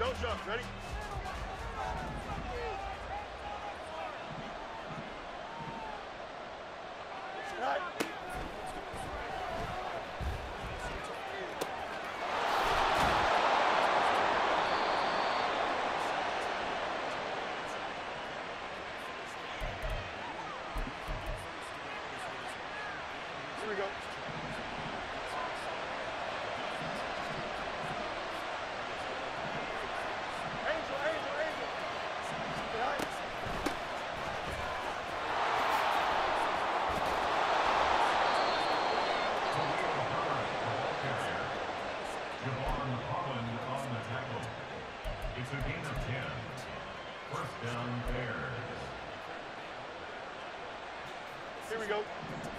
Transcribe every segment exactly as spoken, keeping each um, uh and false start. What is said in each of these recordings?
Nose jump. Ready? Right. Here we go. Angel, angel, angel. Right. It's a gain of ten. First down, Bears. Here we go.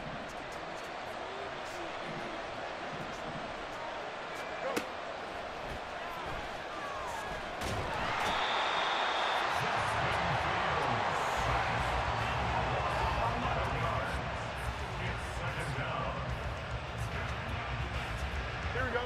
Go. It's second down. Here we go.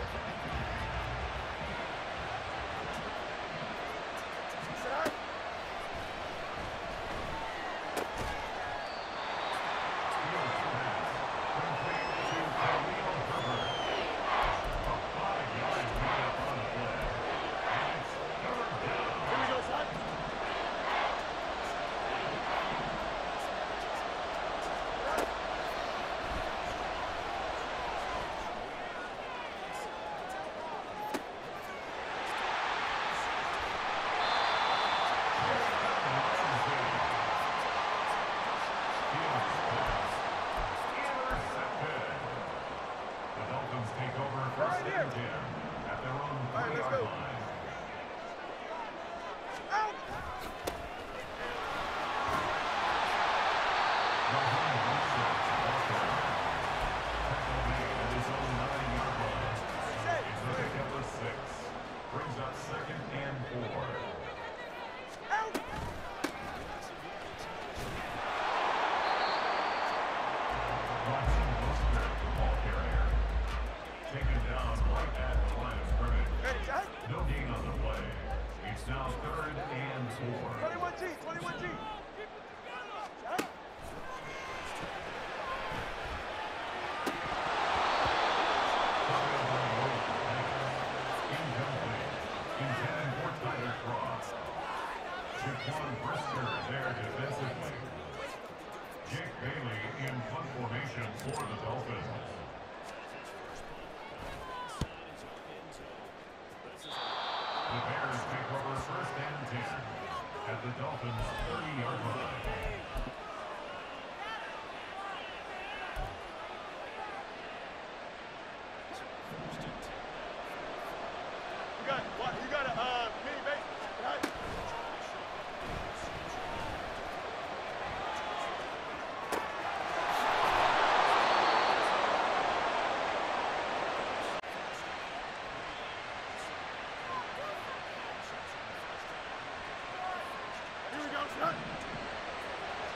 Take over first and ten at their own three-yard line. Out! At his own nine-yard line. It's a pickup of six. Brings up second and four. Out! Taken down right at the line of scrimmage. Ready, Jack? No gain on the play. It's now third and four. twenty-one G, twenty-one G. Jack? Incomplete. Intended for Tyler Cross. Jaquan Brisker there defensively. Jake Bailey in punt formation for the Dolphins. The Bears take over first and ten at the Dolphins' thirty-yard line. You got what? You got a uh, mini base, right? Here we go, son.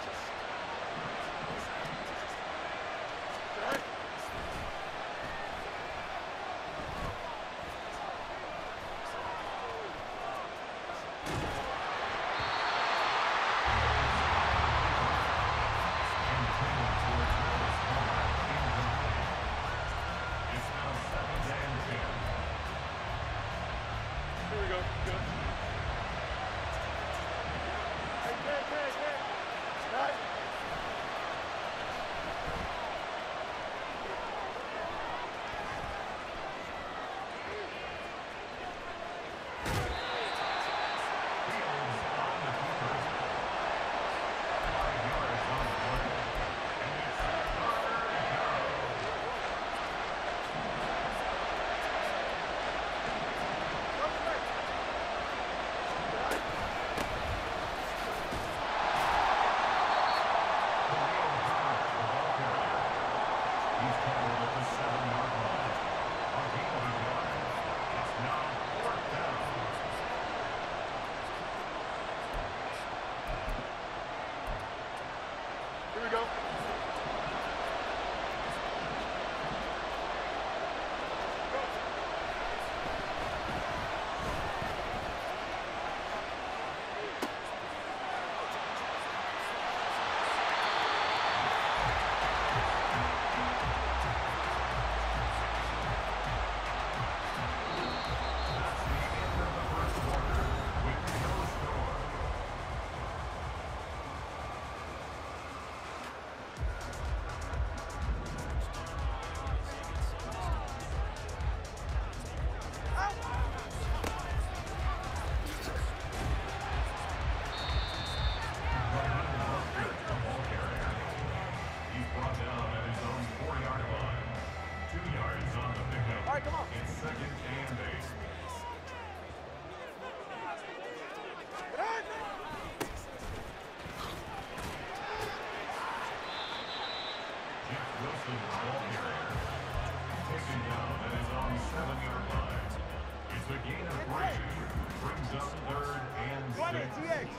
Dolphins ball carrier. Taken down and is on the seven-yard line. It's a gain of three. Brings up third and six. T X.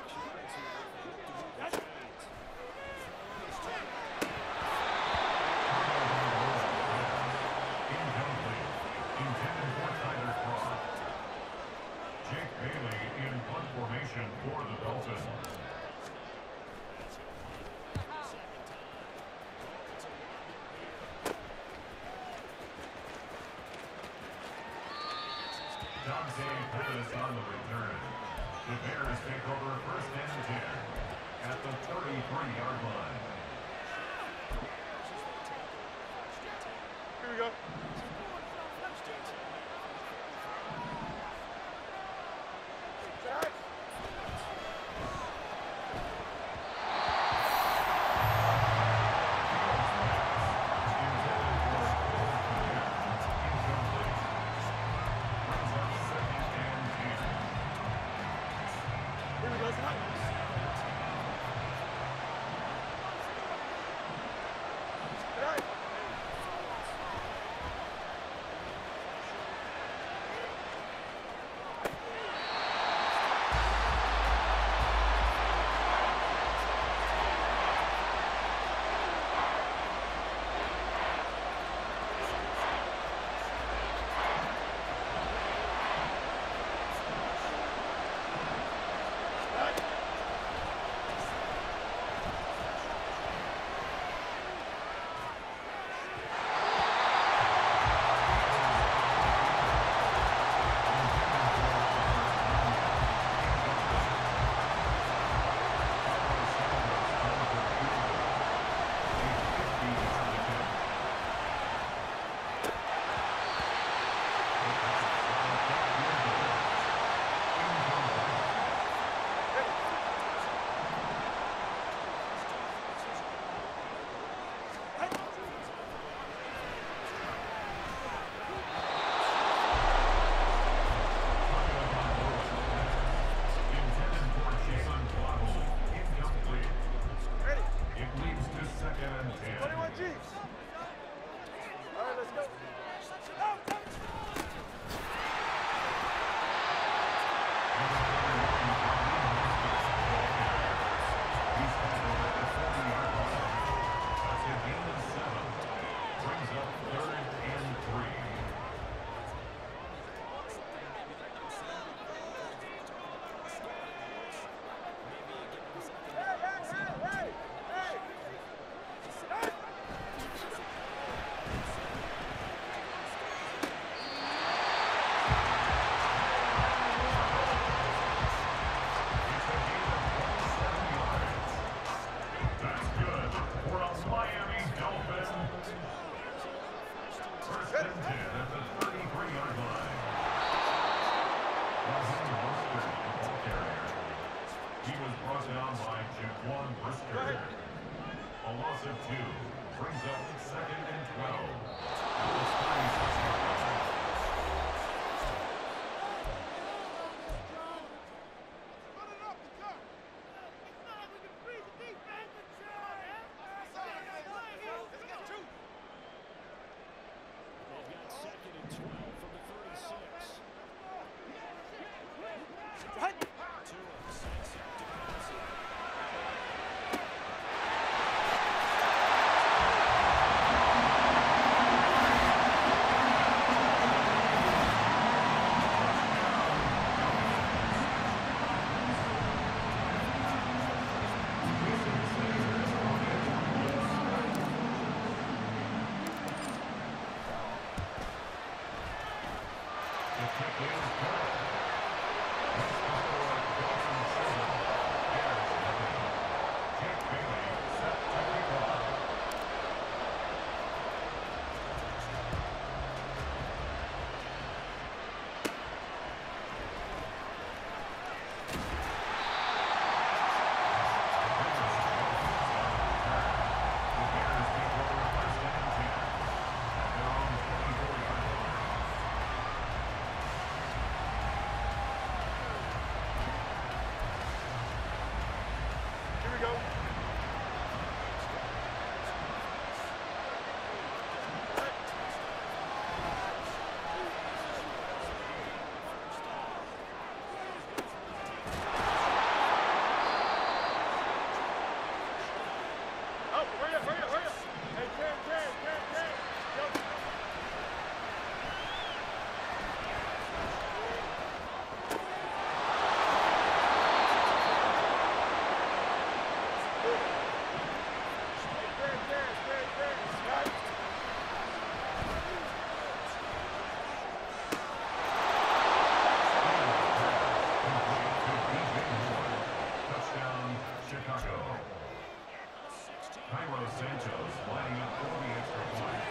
Incomplete. Intended for Tyler Croft. Jake Bailey in punt formation for the Dolphins. Dante Pettis on the return. The Bears take over first and ten at the thirty-three-yard line. Here we go. A loss of two brings up second and twelve. At the thirty-six yard line. Chicago. Cairo Santos lining up for the extra point.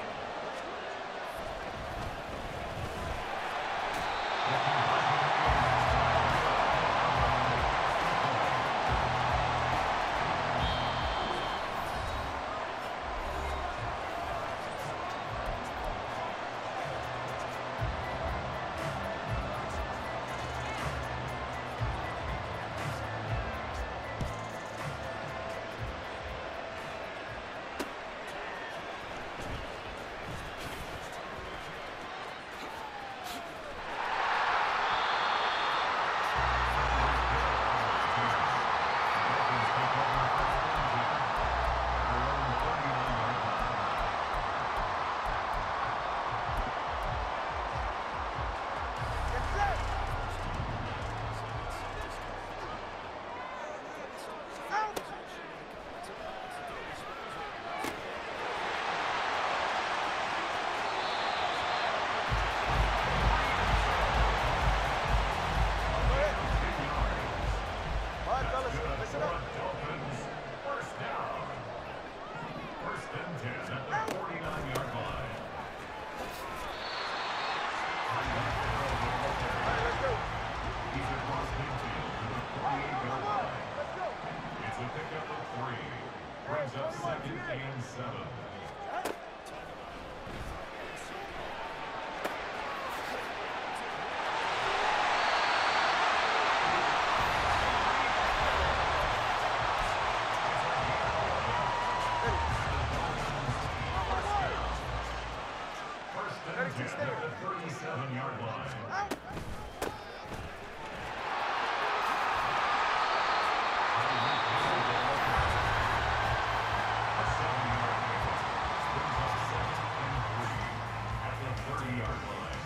Dolphins, first down. First and ten at the forty-nine yard line. He's across midfield to the forty-eight yard line. It's a pickup of three. Brings up second and seven. thirty-seven yard line. A seven-yard pickup brings up second and three at the thirty yard line.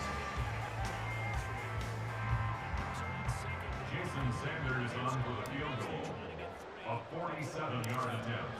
Jason Sanders on for the field goal. A forty-seven yard attempt.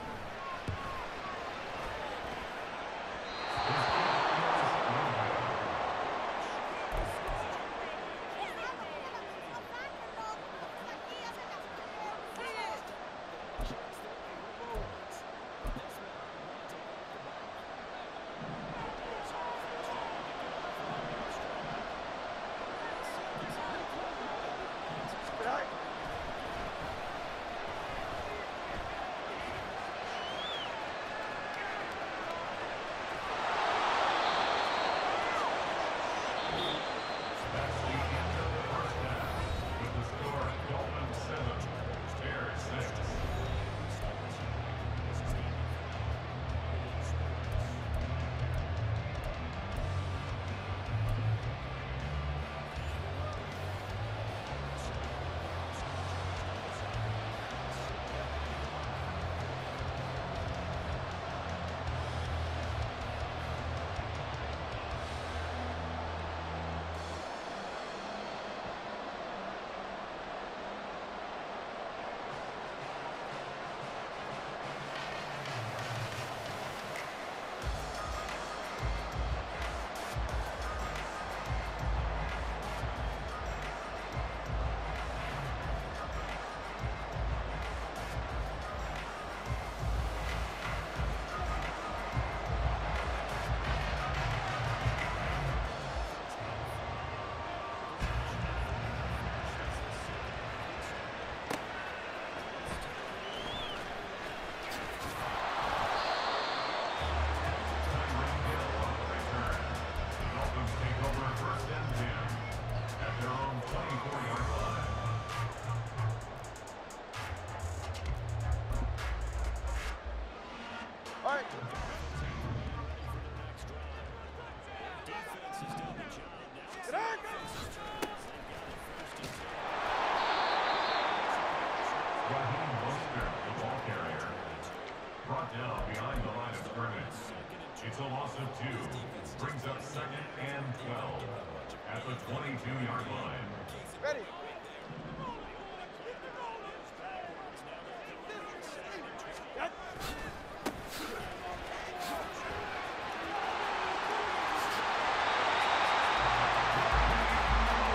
It's a loss of two. Brings up second and twelve at the twenty-two yard line. Ready.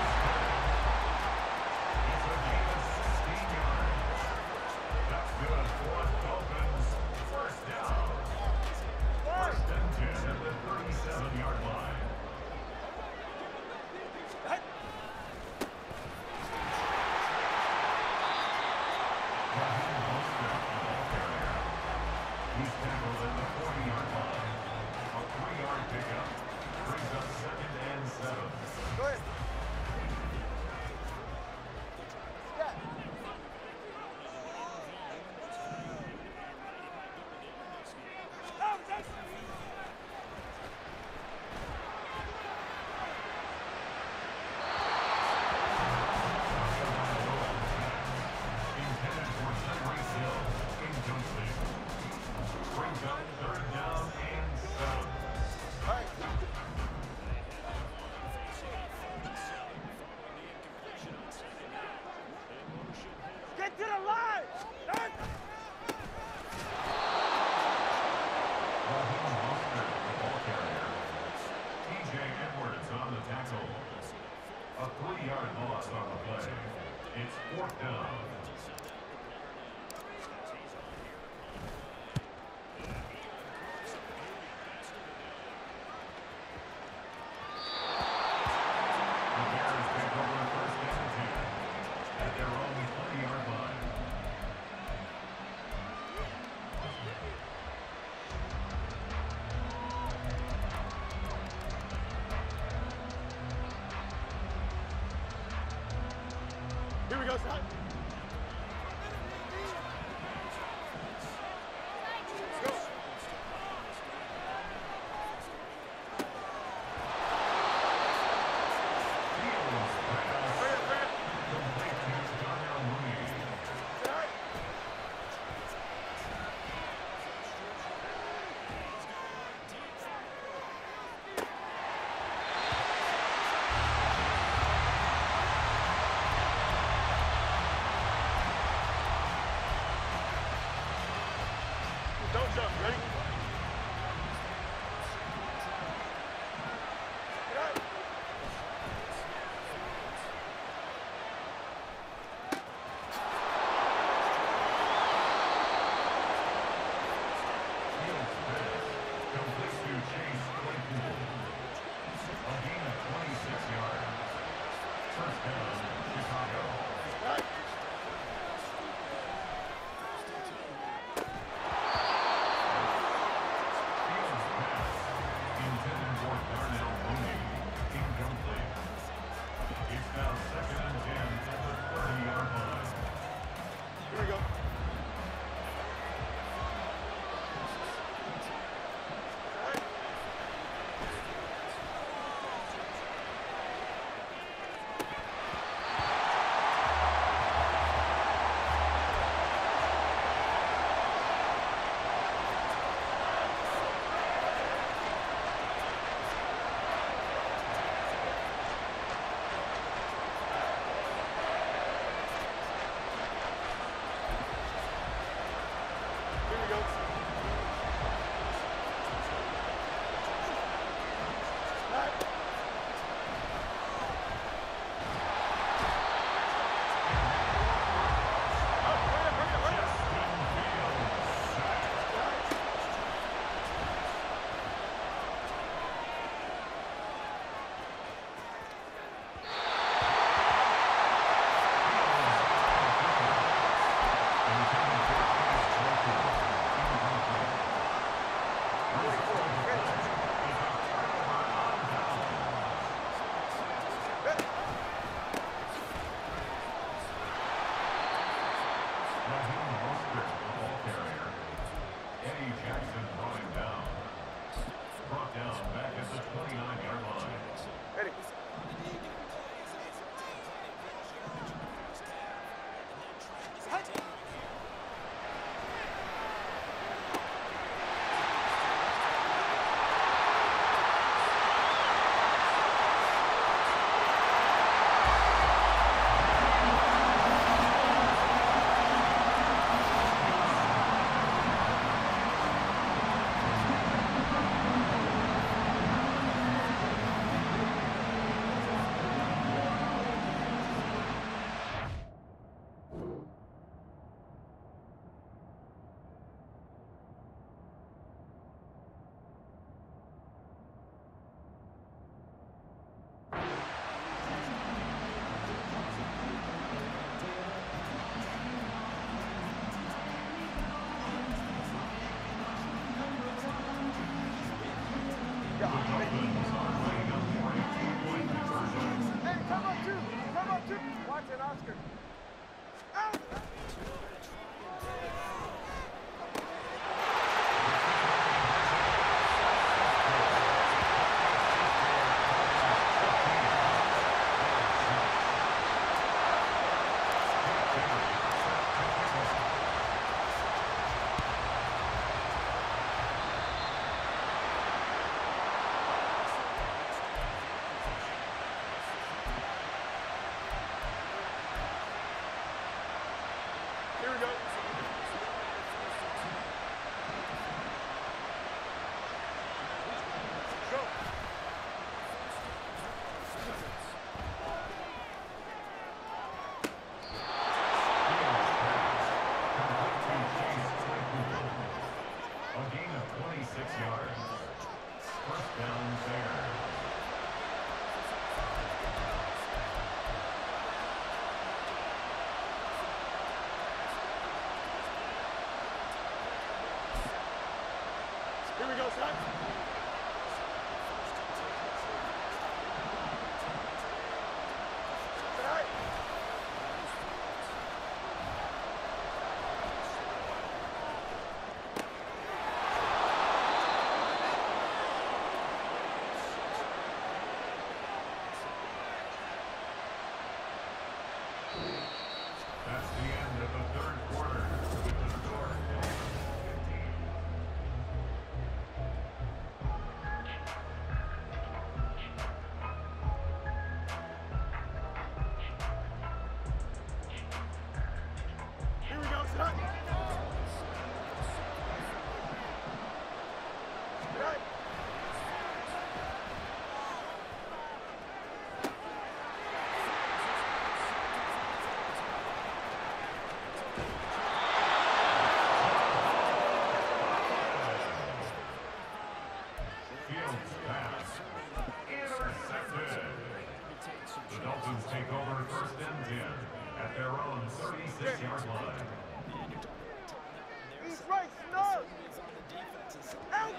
It's a gain of sixteen yards. That's good. He's tackled at the forty-yard line. A three-yard pickup brings up second and seven. Go ahead. Yeah. Intended for Henry Hill. Incomplete. Brings up third down and seven. All right. Get to the line! Done. Raheem Mostert, the ball carrier. T J Edwards on the tackle. A three-yard loss on the play. It's fourth down. The Bears take over first and ten at their own twenty-yard line. Here we go, son. Let's go. Fields pass. Bring it, bring it. Complete to Darnell Mooney. All right. Don't jump. Ready? Get up. Fields pass. Complete to Chase Claypool. A gain of twenty-six yards. First down, Chicago. Right. we go, son. Tonight. That's the end of the third quarter with the score fifteen. Here we go, son. Tonight. Fields pass. Intercepted. The Dolphins take over first and ten at their own thirty-six yard line. He's right, snug. Out.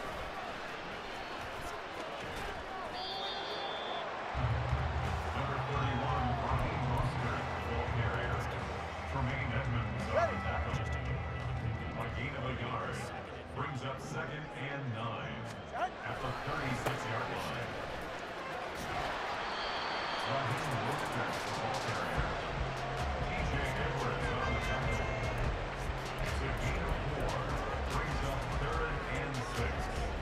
Number thirty-one, Raheem Mostert, ball carrier. Tremaine Edmonds on the tackle. A gain of a yard. Brings up second and nine at the thirty-six yard line. Raheem Mostert, the ball carrier. DJizLurch on the tackle. It's a gain of four. Brings up third and six.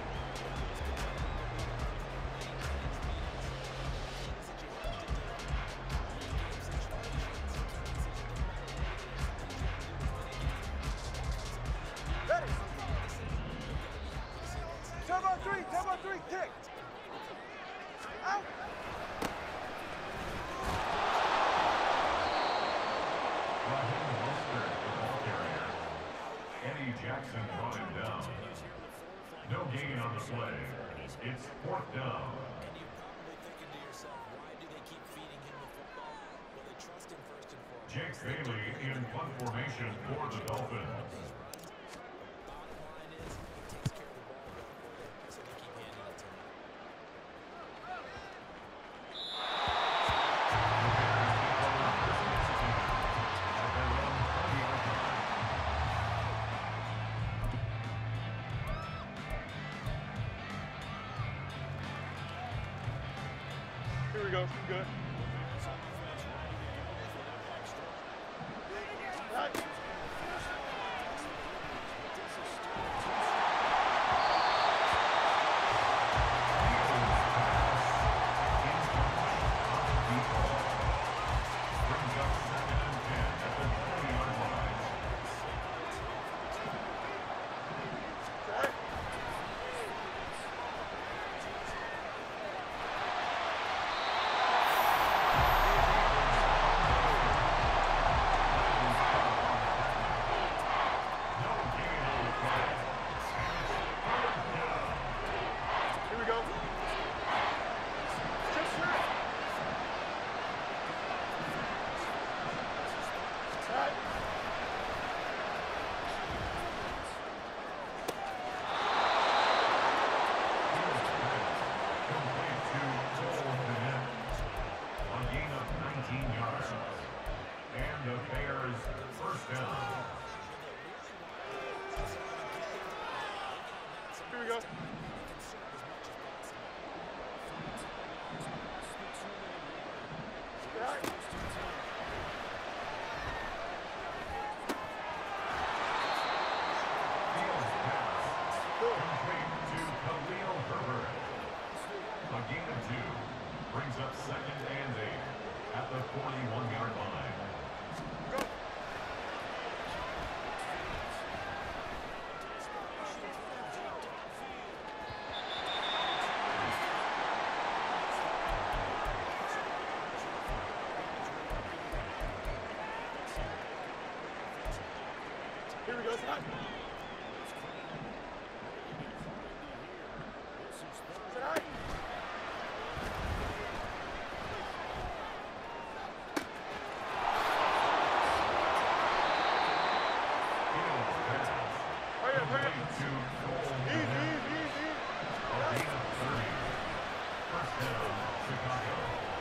Ready. Turbo three, turbo three, kick. Out. Raheem Mostert, the ball carrier. Eddie Jackson brought him down. No gain on the play. It's fourth down. Jake Bailey in punt formation for the Dolphins. Here we go, good. Right. Brings up second and ten at the twenty yard line. Right. No gain on the play. Here we go. Six, nine. Right. Complete to Cole Kmet. A gain of nineteen yards. And the Bears first down. Here we go. Right. Fields pass. Complete to Khalil Herbert. A gain of two. Brings up second and eight at the forty-one yard line. Go. Here we go, son. Tonight. Fields pass. Oh, yeah. hurry up. to goal Easy, to net. easy, easy. A gain of thirty. First down, Chicago.